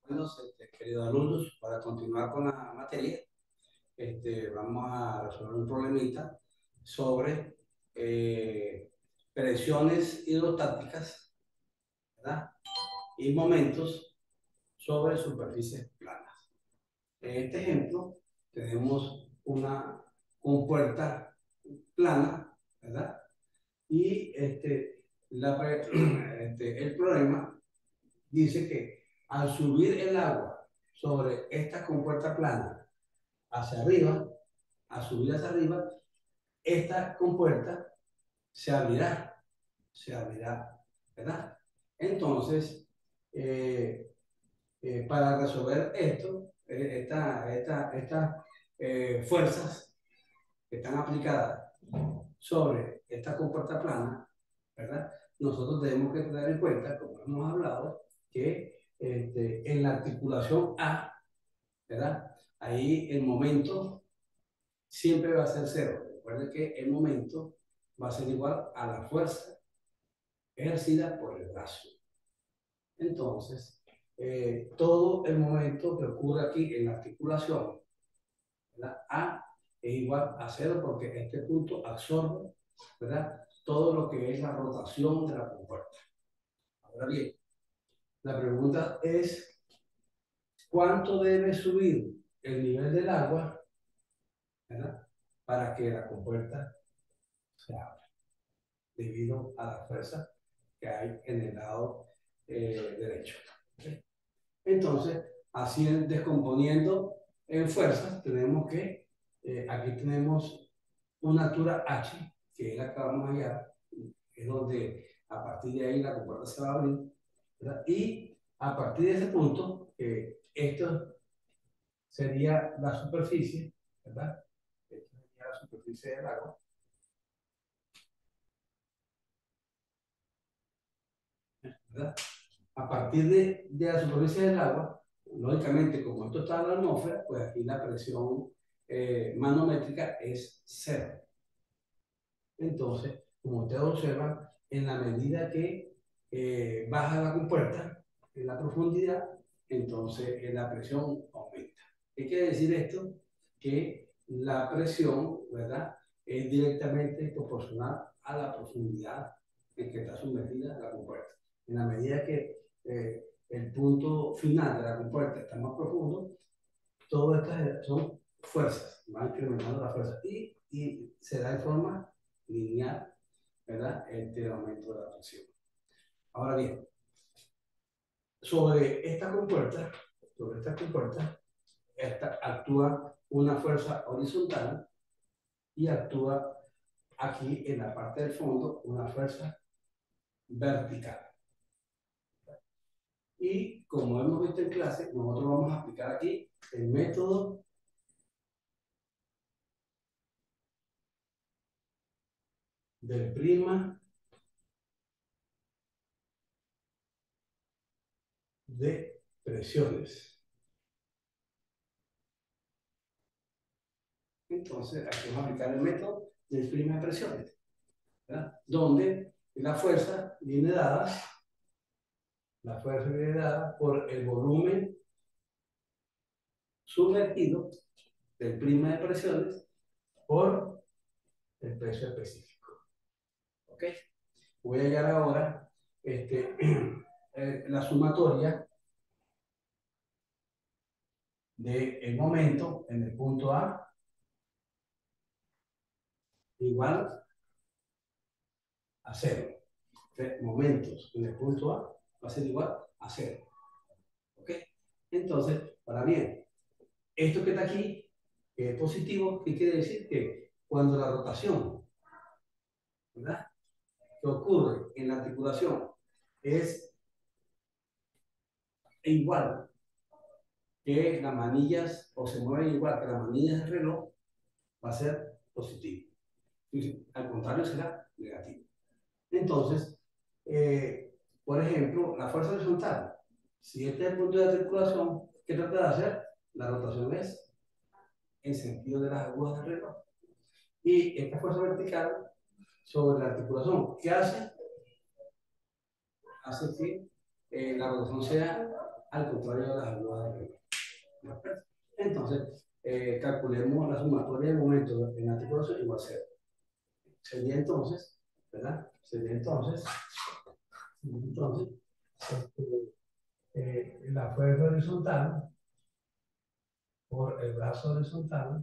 Bueno, queridos alumnos, para continuar con la materia, vamos a resolver un problemita sobre presiones hidrostáticas, ¿verdad? Y momentos sobre superficies planas. En este ejemplo, tenemos una compuerta plana, ¿verdad? Y el problema dice que al subir el agua sobre esta compuerta plana hacia arriba, a subir hacia arriba, esta compuerta se abrirá, ¿verdad? Entonces, eh, para resolver esto, estas fuerzas que están aplicadas sobre esta compuerta plana, ¿verdad? Nosotros tenemos que tener en cuenta, como hemos hablado, que en la articulación A, ¿verdad? Ahí el momento siempre va a ser cero. Recuerden que el momento va a ser igual a la fuerza ejercida por el brazo. Entonces, todo el momento que ocurre aquí en la articulación, ¿verdad? A es igual a cero porque este punto absorbe, ¿verdad? Todo lo que es la rotación de la compuerta. Ahora bien, la pregunta es, ¿cuánto debe subir el nivel del agua, ¿verdad? Para que la compuerta se abra, debido a la fuerza que hay en el lado derecho. ¿Okay? Entonces, así descomponiendo en fuerzas, tenemos que, aquí tenemos una altura H, que es la que vamos a hallar, es donde a partir de ahí la compuerta se va a abrir, ¿verdad? Y a partir de ese punto, esto sería la superficie, ¿verdad? Esta sería la superficie del agua, ¿verdad? A partir de la superficie del agua, lógicamente, como esto está en la atmósfera, pues aquí la presión manométrica es cero. Entonces, como ustedes observan, en la medida que baja la compuerta en la profundidad, entonces la presión aumenta. ¿Qué quiere decir esto? Que la presión, ¿verdad?, es directamente proporcional a la profundidad en que está sumergida la compuerta. En la medida que el punto final de la compuerta está más profundo, todas estas son fuerzas, van incrementando la fuerza y se da de forma lineal, ¿verdad? El aumento de la presión. Ahora bien, sobre esta compuerta, esta actúa una fuerza horizontal y actúa aquí en la parte del fondo una fuerza vertical. Y como hemos visto en clase, nosotros vamos a aplicar aquí el método del prima de presiones. Entonces, aquí vamos a aplicar el método del prima de presiones, ¿verdad? Donde la fuerza viene dada por el volumen sumergido del prima de presiones por el peso específico. ¿Ok? Voy a hallar ahora la sumatoria del momento en el punto A igual a cero. Momentos en el punto A va a ser igual a cero. ¿Ok? Entonces, para bien, esto que está aquí, que es positivo, ¿qué quiere decir? Que cuando la rotación, ¿verdad?, que ocurre en la articulación es igual que las manillas, o se mueven igual que las manillas del reloj, va a ser positivo. Y al contrario, será negativo. Entonces, por ejemplo, la fuerza horizontal. Si este es el punto de articulación, ¿qué trata de hacer? La rotación es en sentido de las agujas del reloj. Y esta fuerza vertical sobre la articulación, ¿qué hace? Hace que la rotación sea al contrario de las almohadas regulares. Entonces, calculemos la sumatoria de momentos en antiproceso igual a 0. Sería entonces, ¿verdad? Sería entonces este, la fuerza horizontal por el brazo horizontal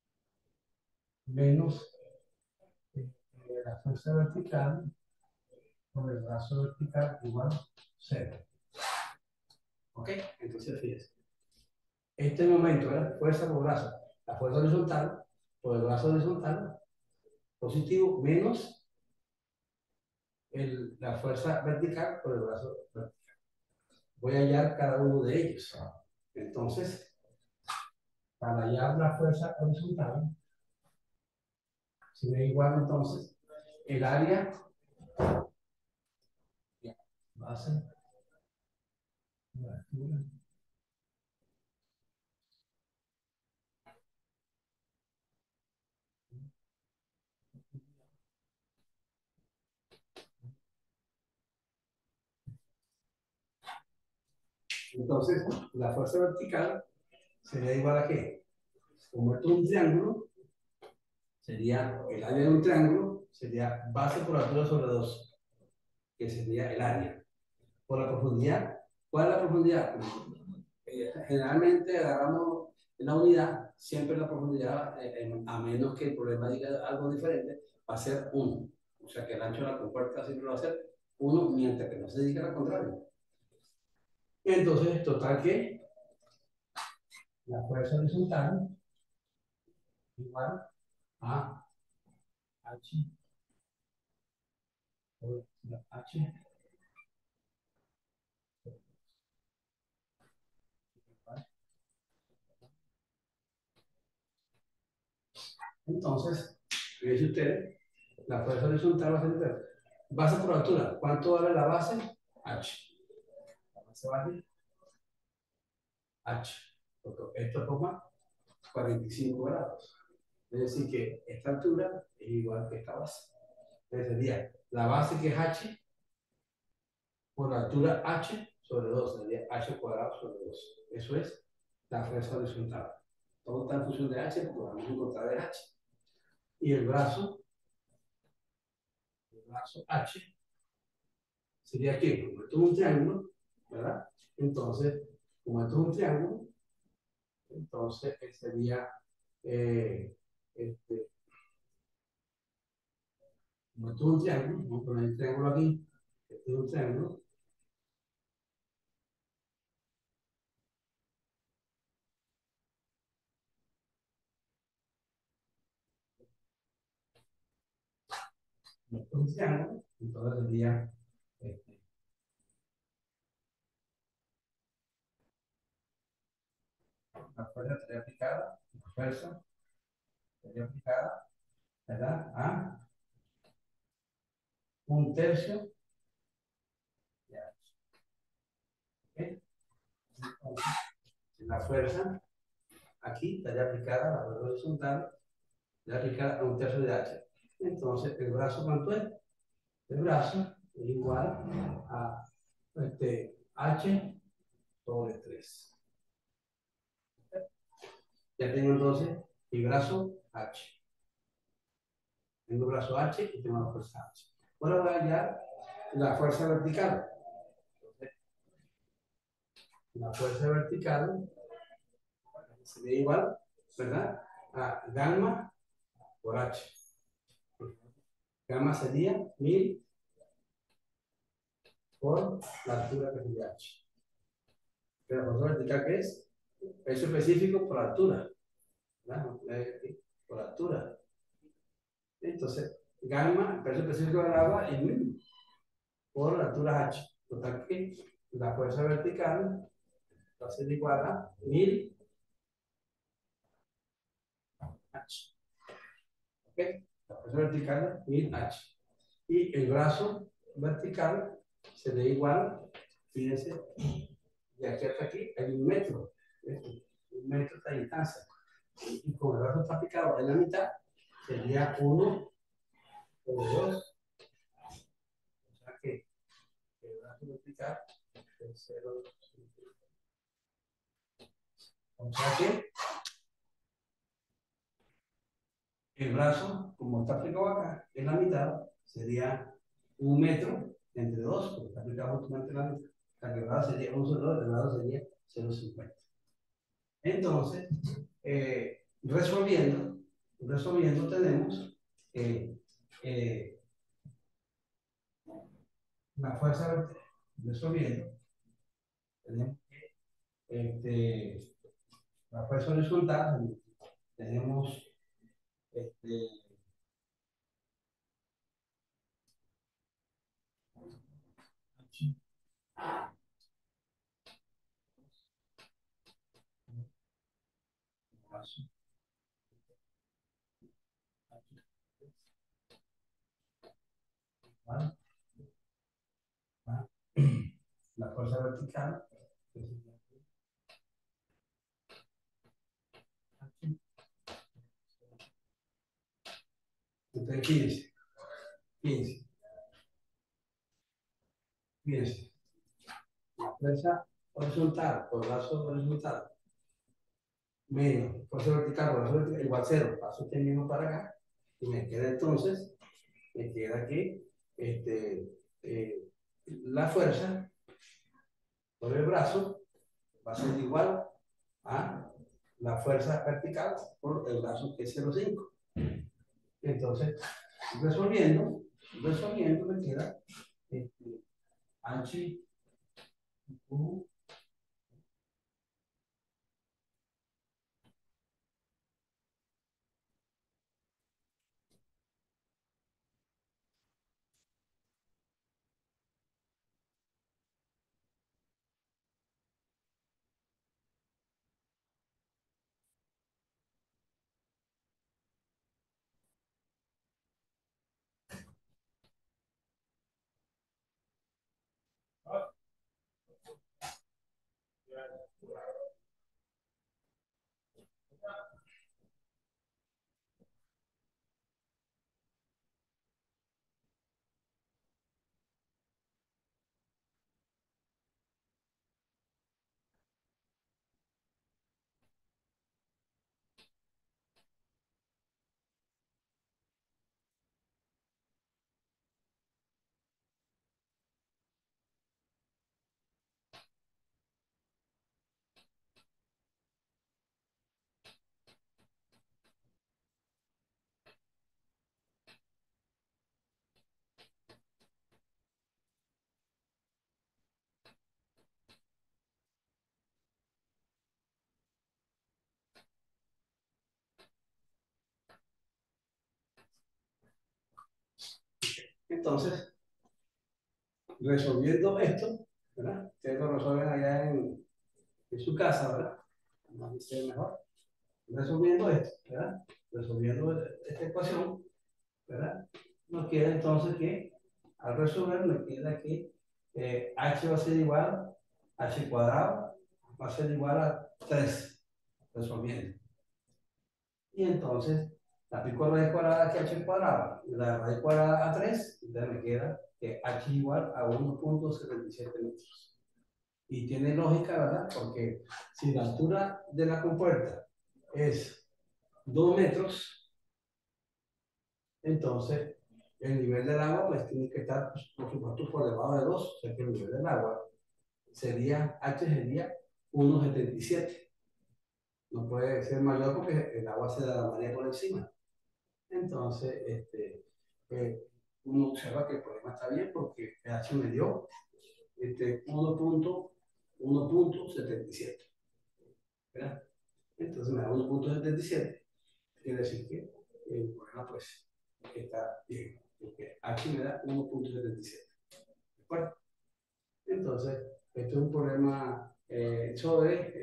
menos la fuerza vertical por el brazo vertical igual 0. ¿Ok? Entonces, fíjense. Este momento era fuerza por brazo. La fuerza horizontal por el brazo horizontal positivo menos la fuerza vertical por el brazo vertical. Voy a hallar cada uno de ellos. Entonces, para hallar la fuerza horizontal, sería igual entonces el área base de la altura. Entonces, la fuerza vertical sería igual a qué? Como esto es un triángulo, sería el área de un triángulo, sería base por altura sobre 2, que sería el área. Por la profundidad, ¿cuál es la profundidad? Generalmente agarramos la unidad, siempre la profundidad, a menos que el problema diga algo diferente, va a ser 1. O sea que el ancho de la compuerta siempre va a ser 1, mientras que no se diga lo contrario. Entonces, total que la fuerza horizontal igual a H por la H. Entonces, fíjense ustedes, la fuerza horizontal va a ser base por altura. ¿Cuánto vale la base? H. La base vale H. Porque esto toma 45 grados. Es decir, que esta altura es igual que esta base. Entonces sería la base que es H por la altura H sobre 2. Sería H cuadrado sobre 2. Eso es la fuerza horizontal. Todo está en función de H porque vamos a encontrar el H. Y el brazo H sería que, como esto es un triángulo, ¿verdad? Entonces, como esto es un triángulo, entonces sería, este, como esto es un triángulo, vamos a poner el triángulo aquí, este es un triángulo, como esto es un triángulo, entonces sería, este, la fuerza sería aplicada, la fuerza sería aplicada, ¿verdad? A un tercio de H. ¿Ok? Entonces, la fuerza aquí estaría aplicada, la fuerza horizontal, estaría aplicada a un tercio de H. Entonces, ¿el brazo cuánto es? El brazo es igual a H sobre 3. Ya tengo entonces mi brazo H. Tengo el brazo H y tengo la fuerza H. Ahora voy a hallar la fuerza vertical. Entonces, la fuerza vertical sería igual, ¿verdad? A gamma por H. Gamma sería 1000 por la altura que sería H. Pero la fuerza vertical, ¿qué es? Peso específico por altura. ¿Verdad? Por altura. Entonces, gamma, el peso específico del agua, es 1000 por la altura H. Total que la fuerza vertical va a ser igual a 1000 H. ¿Ok? La fuerza vertical es 1000 H. Y el brazo vertical sería igual, fíjense, de aquí hasta aquí hay 1 metro. Un metro de distancia. Y como el brazo está picado en la mitad, sería 1 por 2. O sea que el brazo vertical es 0. O sea que el brazo, como está aplicado acá, en la mitad, sería 1 metro entre dos, porque está aplicado justamente en la mitad. O sea que el brazo sería 1,02, el lado sería 0,50. Entonces, resolviendo tenemos eh, eh, la fuerza vertical, resolviendo, tenemos este, la fuerza horizontal, tenemos este, la fuerza vertical. Entonces, fíjense, fíjense. La fuerza horizontal por brazo horizontal menos fuerza vertical por brazo vertical igual 0. Paso este mismo para acá y me queda entonces, me queda que este, eh, la fuerza por el brazo va a ser igual a la fuerza vertical por el brazo que es 0,5. Entonces, resolviendo me queda este, H U. Entonces, resolviendo esto, ¿verdad? Ustedes lo resuelven allá en su casa, ¿verdad? No dice mejor. Resolviendo esto, ¿verdad? Resolviendo esta ecuación, ¿verdad? Nos queda entonces que, al resolver, me queda que h va a ser igual, h cuadrado va a ser igual a 3, resolviendo. Y entonces, la pico raíz cuadrada que h cuadrado, la raíz cuadrada a 3, entonces me queda que h igual a 1,77 metros. Y tiene lógica, ¿verdad? Porque si la altura de la compuerta es 2 metros, entonces el nivel del agua pues tiene que estar, pues, por supuesto, por debajo de 2, o sea que el nivel del agua sería, H sería 1,77. No puede ser mayor porque el agua se derramaría por encima. Entonces, uno observa que el problema está bien porque H me dio 1,77, ¿verdad? Entonces me da 1,77. Quiere decir que el problema pues está bien, porque H me da 1,77. ¿De acuerdo? Entonces, esto es un problema sobre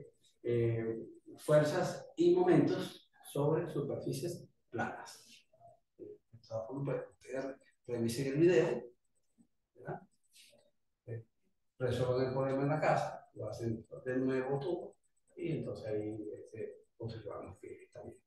fuerzas y momentos sobre superficies planas. De todas formas, pues, ustedes revisen el video, ¿verdad? Eh, Resuelven el problema en la casa, lo hacen de nuevo todo, y entonces ahí observamos que está bien.